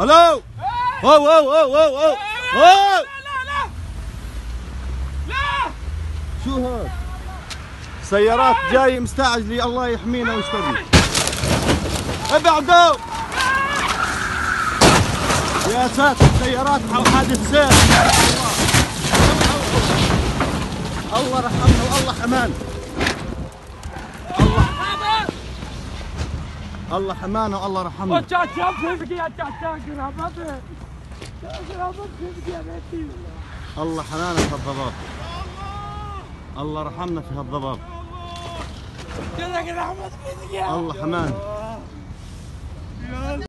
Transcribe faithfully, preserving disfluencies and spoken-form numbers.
الو. اوه اوه اوه اوه اوه. لا لا لا لا. شو هاد؟ سيارات جاي مستعجلة، الله يحمينا ويسترنا. ابعدوا يا ساتر، سيارات حادث سير. الله رحمنا والله حمان. الله الله حمانا والله رحمنا. الله حنانا في الضباب. الله رحمنا في هالضباب. الله حمان.